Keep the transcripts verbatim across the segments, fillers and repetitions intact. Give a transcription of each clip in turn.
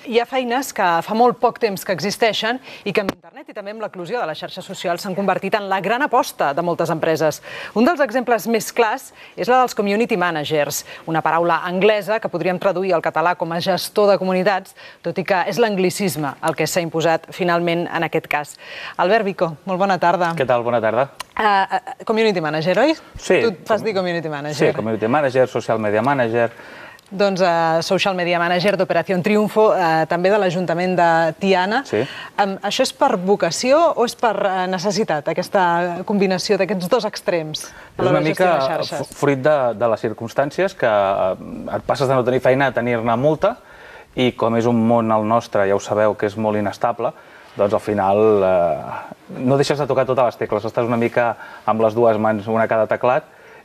hi ha feines que fa molt poc temps que existeixen i que amb internet i també amb l'eclosió de les xarxes socials s'han convertit en la gran aposta de moltes empreses. Un dels exemples més clars és la dels community managers, una paraula anglesa que podríem traduir al català com a gestor de comunitats, tot i que és l'anglicisme el que s'ha imposat finalment en aquest cas. Albert Vico, molt bona tarda. Què tal? Bona tarda. Uh, community manager, oi? Sí. Tu et fas dir community manager. Sí, community manager, social media manager. Doncs uh, social media manager d'Operació Triunfo, uh, també de l'Ajuntament de Tiana. Sí. Um, això és per vocació o és per uh, necessitat, aquesta combinació d'aquests dos extrems? És una mica fruit de, de les circumstàncies que et passes de no tenir feina a tenir-ne molta i com és un món el nostre, ja ho sabeu, que és molt inestable, doncs al final eh, no deixes de tocar totes les tecles, estàs una mica amb les dues mans, una a cada teclat,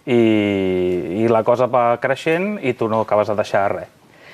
i, i la cosa va creixent i tu no acabes de deixar res.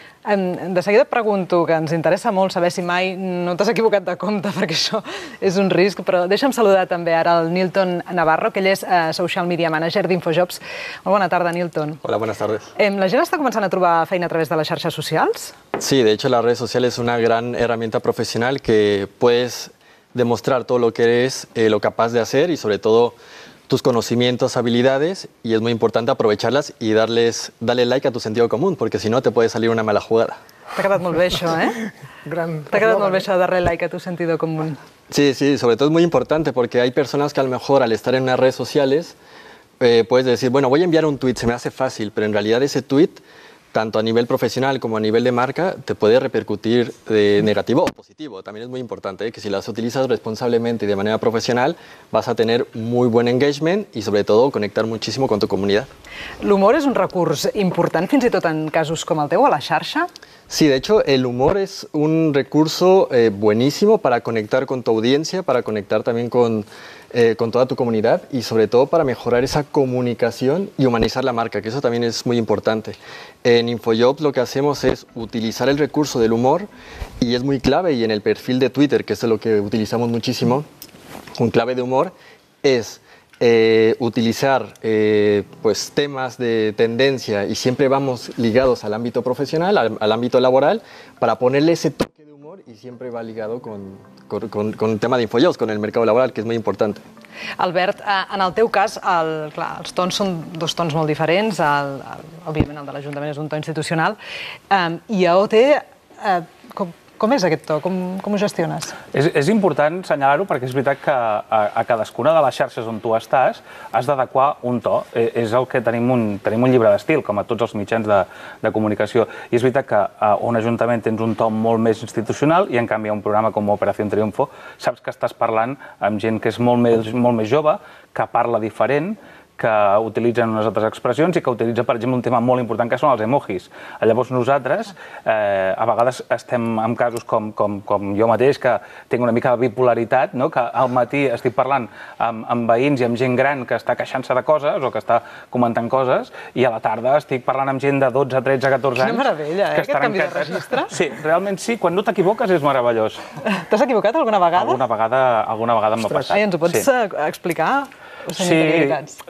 De seguida et pregunto, que ens interessa molt saber si mai no t'has equivocat de compte, perquè això és un risc, però deixa'm saludar també ara el Nilton Navarro, que ell és uh, Social Media Manager d'Infojobs. Molt bona tarda, Nilton. Hola, buenas tardes. Eh, la gent està començant a trobar feina a través de les xarxes socials? Sí, de hecho las redes sociales es una gran herramienta profesional que puedes demostrar todo lo que eres, eh, lo capaz de hacer y sobre todo tus conocimientos, habilidades, y es muy importante aprovecharlas y darles, darle like a tu sentido común, porque si no te puede salir una mala jugada. T'ha quedat molt bé això, eh? T'ha quedat molt bé això de darle like a tu sentido común. Sí, sí, sobre todo es muy importante porque hay personas que a lo mejor al estar en unas redes sociales eh, puedes decir, bueno, voy a enviar un tweet, se me hace fácil, pero en realidad ese tweet, tanto a nivel profesional como a nivel de marca, te puede repercutir de negativo o positivo. También es muy importante ¿eh? que si las utilizas responsablemente y de manera profesional, vas a tener muy buen engagement y sobre todo conectar muchísimo con tu comunidad. L'humor és un recurs important fins i tot en casos com el teu, a la xarxa? Sí, de hecho el humor es un recurso eh, buenísimo para conectar con tu audiencia, para conectar también con, eh, con toda tu comunidad y sobre todo para mejorar esa comunicación y humanizar la marca, que eso también es muy importante. En Infojobs lo que hacemos es utilizar el recurso del humor y es muy clave, y en el perfil de Twitter, que es lo que utilizamos muchísimo, un clave de humor es Eh, utilizar eh, pues, temas de tendencia, y siempre vamos ligados al ámbito profesional, al, al ámbito laboral, para ponerle ese toque de humor, y siempre va ligado con, con, con, con el tema de Infojobs, con el mercado laboral, que és molt important. Albert, en el teu cas, el, clar, els tons són dos tons molt diferents, el, el, òbviament el de l'Ajuntament és un to institucional, um, i a O T, uh, com, Com és aquest to? Com, com ho gestiones? És, és important assenyalar-ho perquè és veritat que a, a cadascuna de les xarxes on tu estàs has d'adequar un to. Eh, és el que tenim un, tenim un llibre d'estil, com a tots els mitjans de, de comunicació. I és veritat que a un ajuntament tens un to molt més institucional i en canvi a un programa com Operació Triunfo saps que estàs parlant amb gent que és molt més, molt més jove, que parla diferent, que utilitzen unes altres expressions i que utilitza, per exemple, un tema molt important que són els emojis. Llavors nosaltres, eh, a vegades estem en casos com, com, com jo mateix, que tinc una mica de bipolaritat, no? Que al matí estic parlant amb, amb veïns i amb gent gran que està queixant-se de coses o que està comentant coses, i a la tarda estic parlant amb gent de dotze, tretze, catorze anys... Quina meravella, eh, aquest canvi de registre. Sí, realment sí, quan no t'equivoques és meravellós. T'has equivocat alguna vegada? Alguna vegada, alguna vegada m'ha passat. Ai, ens ho pots sí. explicar? Sí,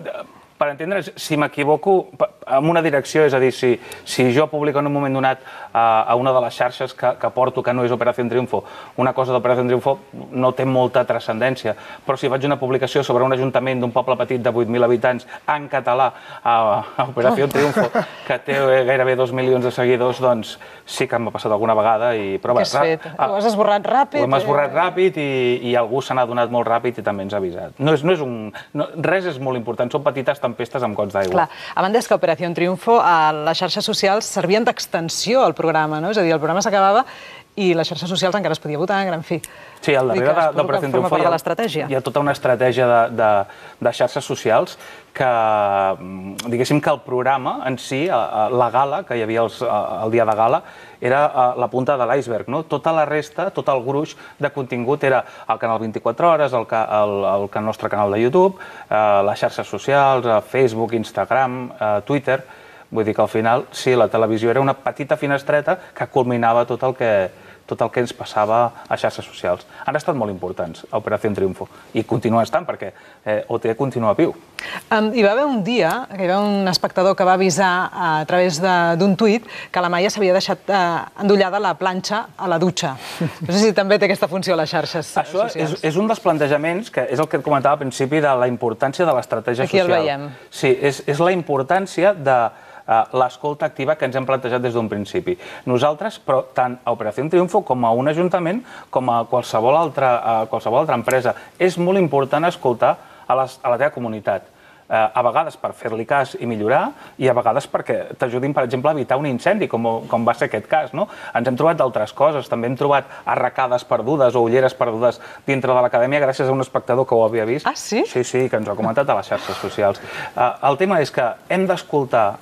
per entendre's, si m'equivoco en una direcció, és a dir, si, si jo publico en un moment donat a, a una de les xarxes que, que porto, que no és Operació Triunfo, una cosa d'Operació Triunfo no té molta transcendència, però si faig una publicació sobre un ajuntament d'un poble petit de vuit mil habitants en català a, a Operació Triunfo, que té gairebé dos milions de seguidors, doncs sí que m'ha passat alguna vegada. I, però, què has fet? Ho has esborrat ràpid? Ho hem esborrat ràpid i, i algú se n'ha donat molt ràpid i també ens ha avisat. No és, no és un, no, res és molt important, són petites tempestes amb gots d'aigua. Clar, a banda és que Operació Triunfo, a les xarxes socials servien d'extensió al programa, no? És a dir, el programa s'acabava i les xarxes socials encara es podia votar, en fi. Sí, al darrere d'Operació Triunfo hi ha, hi ha tota una estratègia de, de, de xarxes socials que, diguéssim que el programa en si, la gala, que hi havia els, el dia de gala, era la punta de l'iceberg, no? Tota la resta, tot el gruix de contingut era el canal vint-i-quatre hores, el, el, el, el nostre canal de YouTube, eh, les xarxes socials, Facebook, Instagram, eh, Twitter. Vull dir que al final, sí, la televisió era una petita finestreta que culminava tot el que, tot el que ens passava a xarxes socials. Han estat molt importants a Operació Triunfo i continua estant perquè O T continua viu. Hi va haver un dia que hi va haver un espectador que va avisar a través d'un tuit que la Maia s'havia deixat endollada la planxa a la dutxa. No sé si també té aquesta funció a les xarxes socials. Això és un dels plantejaments, que és el que et comentava al principi, de la importància de l'estratègia social. Aquí el veiem. Sí, és la importància de l'escolta activa que ens hem plantejat des d'un principi. Nosaltres, però tant a Operació Triunfo com a un ajuntament, com a qualsevol altra empresa, és molt important escoltar a la teva comunitat. A vegades per fer-li cas i millorar, i a vegades perquè t'ajudin, per exemple, a evitar un incendi, com va ser aquest cas. Ens hem trobat d'altres coses, també hem trobat arracades perdudes o ulleres perdudes dintre de l'acadèmia gràcies a un espectador que ho havia vist. Ah, sí? Sí, sí, que ens ho ha comentat a les xarxes socials. El tema és que hem d'escoltar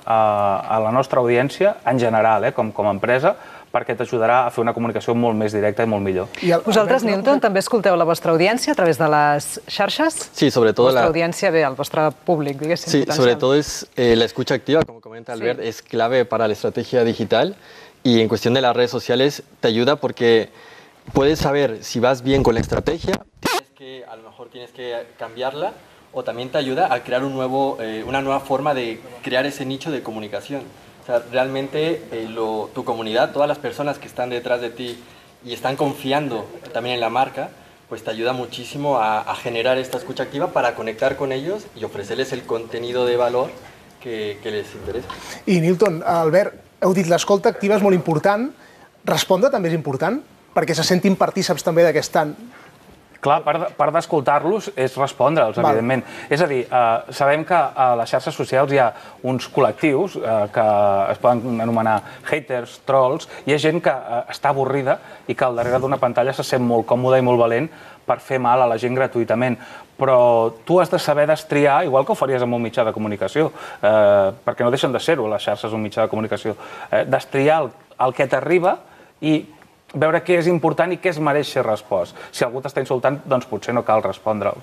a la nostra audiència, en general, com a empresa, perquè t'ajudarà a fer una comunicació molt més directa i molt millor. Vosaltres, Nilton, també escolteu la vostra audiència a través de les xarxes? Sí, sobre todo la... La audiència, bé, el vostre públic, diguéssim. Sí, sobre todo es eh, la escucha activa, como comenta Albert, sí. Es clave para la estrategia digital y en cuestión de las redes sociales te ayuda porque puedes saber si vas bien con la estrategia, tienes que, a lo mejor tienes que cambiarla, o también te ayuda a crear un nuevo, eh, una nueva forma de crear ese nicho de comunicación. O sea, realmente eh, lo, tu comunidad, todas las personas que están detrás de ti y están confiando también en la marca, pues te ayuda muchísimo a, a generar esta escucha activa para conectar con ellos y ofrecerles el contenido de valor que, que les interesa. I Nilton, Albert, heu dit l'escolta activa és molt important, respondre també és important, perquè se sentin partíceps també d'aquest tant. Clar, part d'escoltar-los és respondre'ls, evidentment. És a dir, sabem que a les xarxes socials hi ha uns col·lectius que es poden anomenar haters, trolls, i hi ha gent que està avorrida i que al darrere d'una pantalla se sent molt còmode i molt valent per fer mal a la gent gratuïtament. Però tu has de saber destriar, igual que ho faries amb un mitjà de comunicació, perquè no deixen de ser-ho, les xarxes, un mitjà de comunicació, destriar el que t'arriba i veure què és important i què es mereix ser respost. Si algú t'està insultant, doncs potser no cal respondre'l.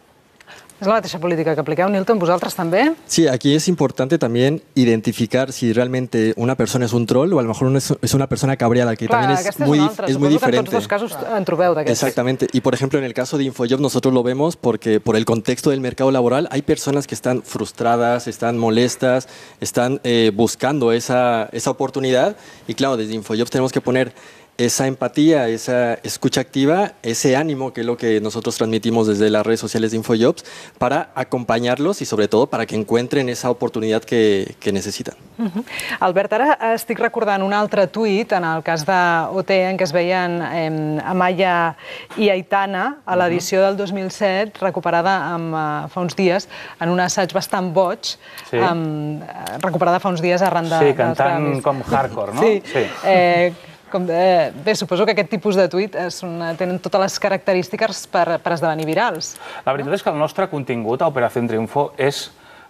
¿Es la mateixa política que apliqueu, Nilton? ¿Vosotros también? Sí, aquí es importante también identificar si realmente una persona es un troll o a lo mejor es una persona cabreada, que Clar, también es muy, es muy diferente. En tots dos casos en trobeu d'aquests. Exactamente. Y por ejemplo, en el caso de InfoJob nosotros lo vemos porque por el contexto del mercado laboral hay personas que están frustradas, están molestas, están eh, buscando esa, esa oportunidad y claro, desde InfoJobs tenemos que poner esa empatía, esa escucha activa, ese ánimo que es lo que nosotros transmitimos desde las redes sociales de InfoJobs para acompanyar-los i sobretot para que encuentren esa oportunitat que, que necessiten. Uh-huh. Albert, ara estic recordant un altre tuit en el cas d'O T en què es veien eh, Amaya i Aitana a l'edició del dos mil set, recuperada amb, uh, fa uns dies en un assaig bastant boig, sí. um, recuperada fa uns dies arran de... Sí, cantant de com hardcore, no? Sí. sí. Eh, Com, eh, bé, suposo que aquest tipus de tuit és una, tenen totes les característiques per, per esdevenir virals. La veritat és que el nostre contingut a Operació Triunfo és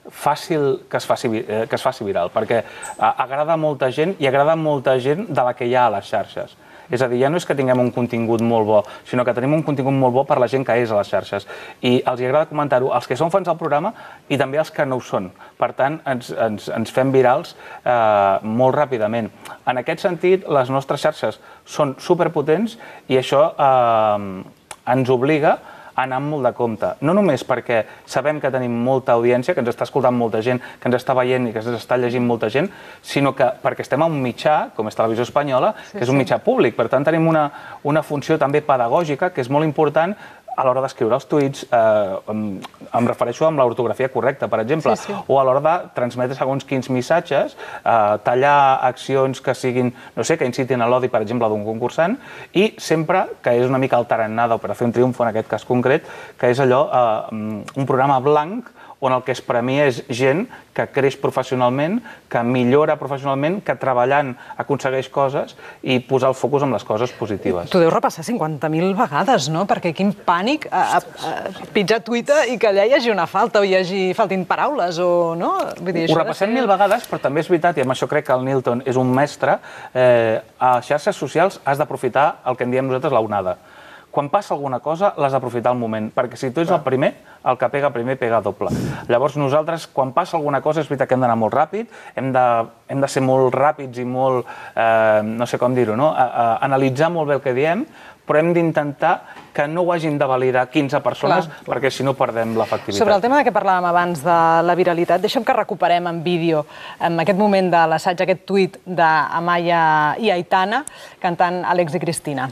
fàcil que es faci, eh, que es faci viral, perquè agrada molta gent i agrada molta gent de la que hi ha a les xarxes. És a dir, ja no és que tinguem un contingut molt bo, sinó que tenim un contingut molt bo per la gent que és a les xarxes. I els agrada comentar-ho als que són fans del programa i també als que no ho són. Per tant, ens, ens, ens fem virals eh, molt ràpidament. En aquest sentit, les nostres xarxes són superpotents i això eh, ens obliga a anar amb molt de compte. No només perquè sabem que tenim molta audiència, que ens està escoltant molta gent, que ens està veient i que ens està llegint molta gent, sinó que perquè estem en un mitjà, com és Televisió Espanyola, que és un mitjà públic. Per tant, tenim una, una funció també pedagògica que és molt important a l'hora d'escriure els tuits, eh, em, em refereixo amb l'ortografia correcta, per exemple, sí, sí. o a l'hora de transmetre segons quins missatges, eh, tallar accions que siguin, no sé, que incitin a l'odi, per exemple, d'un concursant, i sempre, que és una mica el tarannà d'Operació Triunfo, en aquest cas concret, que és allò, eh, un programa blanc on el que es premia és gent que creix professionalment, que millora professionalment, que treballant aconsegueix coses i posar el focus en les coses positives. Tu deus repassar cinquanta mil vegades, no? Perquè quin pànic a, a, a pitjar Twitter i que allà hi hagi una falta o hi hagi, faltin paraules o no? Vull dir, ho repassem ser... mil vegades, però també és veritat, i amb això crec que el Nilton és un mestre, eh, a xarxes socials has d'aprofitar el que en diem nosaltres l'onada. quan passa alguna cosa, l'has d'aprofitar al moment, perquè si tu ets el primer, el que pega primer pega doble. Llavors nosaltres, quan passa alguna cosa, és veritat que hem d'anar molt ràpid, hem de, hem de ser molt ràpids i molt, eh, no sé com dir-ho, no? A, a, analitzar molt bé el que diem, però hem d'intentar que no ho hagin de validar quinze persones, clar, perquè si no perdem l'efectivitat. Sobre el tema de què parlàvem abans de la viralitat, deixa'm que recuperem en vídeo en aquest moment de l'assaig, aquest tuit d'Amaya i Aitana cantant Àlex i Cristina.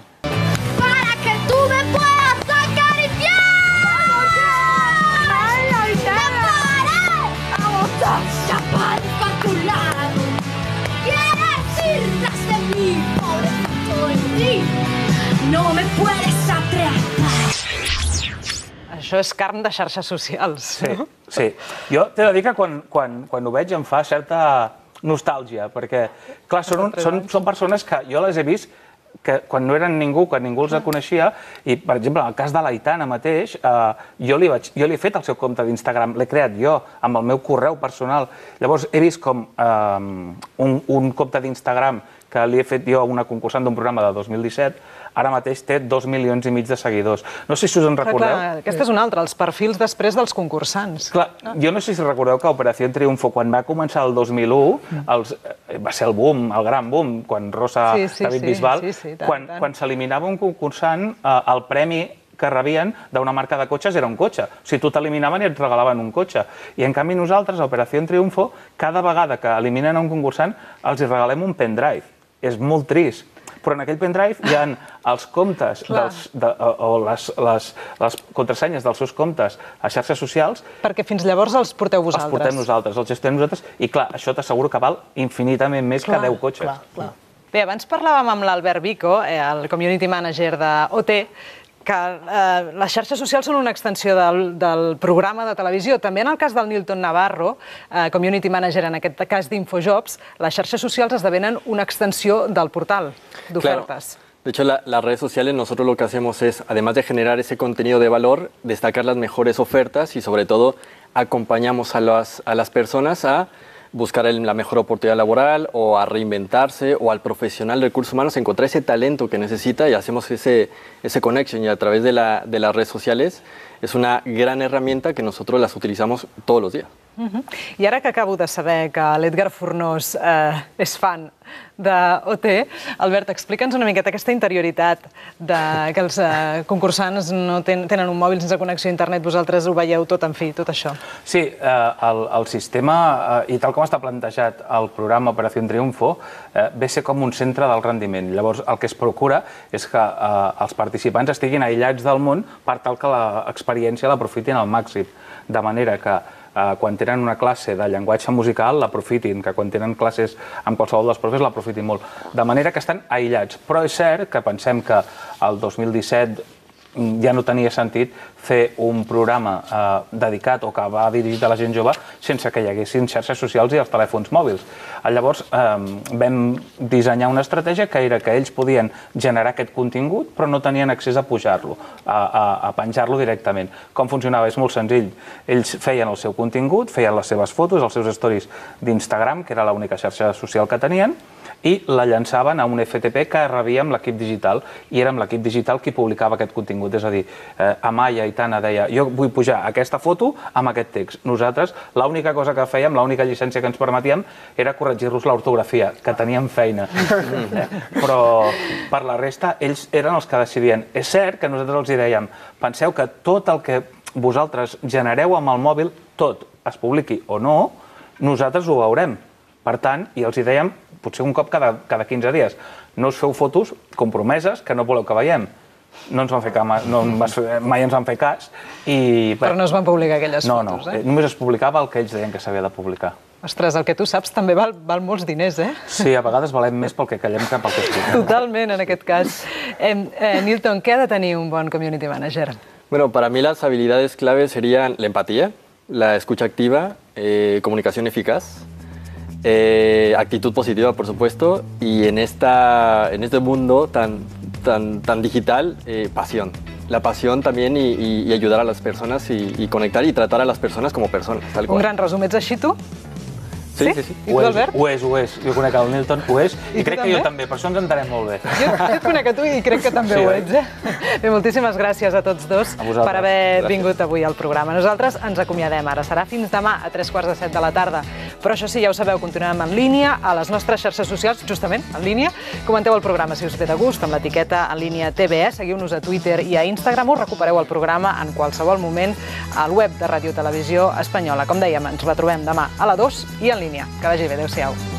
No me puedes atrapar. Això és carn de xarxes socials. Sí, sí. Jo t'he de dir que quan, quan, quan ho veig em fa certa nostàlgia, perquè, clar, són, un, són, són persones que jo les he vist que quan no eren ningú, que ningú els coneixia, i, per exemple, en el cas de l'Aitana mateix, eh, jo, li vaig, jo li he fet el seu compte d'Instagram, l'he creat jo, amb el meu correu personal. Llavors, he vist com eh, un, un compte d'Instagram que li he fet jo a una concursant d'un programa de dos mil disset, ara mateix té dos milions i mig de seguidors. No sé si us en recordeu. Clar, aquesta és una altra, els perfils després dels concursants. Clar, jo no sé si recordeu que Operació Triunfo, quan va començar el dos mil u, els, va ser el boom, el gran boom, quan Rosa sí, sí, David sí, Bisbal, sí, sí, tant, quan, tant. quan s'eliminava un concursant, eh, el premi que rebien d'una marca de cotxes era un cotxe. O sigui, tu t'eliminaven i et regalaven un cotxe. I en canvi nosaltres, a Operació Triunfo, cada vegada que eliminen un concursant, els hi regalem un pendrive. És molt trist, però en aquell pendrive hi ha els comptes dels, de, o les, les, les contrasenyes dels seus comptes a xarxes socials. Perquè fins llavors els porteu vosaltres. Els portem nosaltres, els gestionem nosaltres, i clar, això t'asseguro que val infinitament més clar, que deu cotxes. Clar, clar. Bé, abans parlàvem amb l'Albert Vico, el community manager d'O T, que eh, les xarxes socials són una extensió del, del programa de televisió. També en el cas del Nilton Navarro, eh, community manager en aquest cas d'Infojobs, les xarxes socials esdevenen una extensió del portal d'ofertes. Claro. De hecho, la, las redes sociales, nosotros lo que hacemos es, además de generar ese contenido de valor, destacar las mejores ofertas y sobre todo acompañamos a las, a las personas a buscar el, la mejor oportunidad laboral o a reinventarse o al profesional de recursos humanos a encontrar ese talento que necesita y hacemos ese, ese connection y a través de, la, de las redes sociales es una gran herramienta que nosotros las utilizamos todos los días. Uh-huh. I ara que acabo de saber que l'Edgar Fornós eh, és fan d'O T, Albert, explica'ns una miqueta aquesta interioritat de que els eh, concursants no ten, tenen un mòbil sense connexió a internet, vosaltres ho veieu tot, en fi, tot això. Sí, eh, el, el sistema, eh, i tal com està plantejat el programa Operació Triunfo, eh, ve ser com un centre del rendiment. Llavors, el que es procura és que eh, els participants estiguin aïllats del món per tal que l'experiència l'aprofitin al màxim, de manera que Uh, quan tenen una classe de llenguatge musical l'aprofitin, que quan tenen classes amb qualsevol dels professors l'aprofitin molt. De manera que estan aïllats. Però és cert que pensem que el dos mil disset ja no tenia sentit fer un programa eh, dedicat o que va dirigit a la gent jove sense que hi haguessin xarxes socials i els telèfons mòbils. Llavors eh, vam dissenyar una estratègia que era que ells podien generar aquest contingut però no tenien accés a pujar-lo, a, a, a penjar-lo directament. Com funcionava? És molt senzill. Ells feien el seu contingut, feien les seves fotos, els seus stories d'Instagram, que era l'única xarxa social que tenien, i la llançaven a un F T P que rebíem l'equip digital, i érem l'equip digital qui publicava aquest contingut. És a dir, eh, Amaya i Tana deia, jo vull pujar aquesta foto amb aquest text. Nosaltres, l'única cosa que fèiem, l'única llicència que ens permetíem, era corregir-los l'ortografia, que teníem feina. Però per la resta, ells eren els que decidien. És cert que nosaltres els hi dèiem, penseu que tot el que vosaltres genereu amb el mòbil, tot, es publiqui o no, nosaltres ho veurem. Per tant, i els hi dèiem, potser un cop cada, cada quinze dies, no us feu fotos compromeses que no voleu que veiem. No ens van fer cas, no, mai ens van fer cas. I, Però no es van publicar aquelles no, fotos, no, eh? Només es publicava el que ells deien que s'havia de publicar. Ostres, el que tu saps també val, val molts diners, eh? Sí, a vegades valem més pel que callem que pel que expliquem. Totalment, en aquest cas. Eh, eh, Nilton, què ha de tenir un bon community manager? Bueno, para mí las habilidades claves serían la empatía, la escucha activa, eh, comunicación eficaz, Eh, actitud positiva, por supuesto, y en, esta, en este mundo tan, tan, tan digital, eh, pasión. La pasión también y, y, y ayudar a las personas y, y conectar y tratar a las personas como personas, tal cual. Un gran resum. Ets així, tu? Sí, sí, sí. I tu, Albert? Ho és, ho és. Jo conec el Nilton, ho és. I, I crec que jo també, per això ens entenem molt bé. Jo, jo et conec a tu i crec que també Sí, ho oi? ets, eh? Bé, moltíssimes gràcies a tots dos A vosaltres. per haver Gràcies. vingut avui al programa. Nosaltres ens acomiadem ara. Serà fins demà a tres quarts de set de la tarda. Però això sí, ja ho sabeu, continuem en línia a les nostres xarxes socials, justament en línia. Comenteu el programa si us ve de gust amb l'etiqueta en línia T V E. Seguiu-nos a Twitter i a Instagram. Us recupereu el programa en qualsevol moment al web de Ràdio Televisió Espanyola. Com dèiem, ens retrobem demà a la dos i en línia. Que vagi bé. Adéu-siau.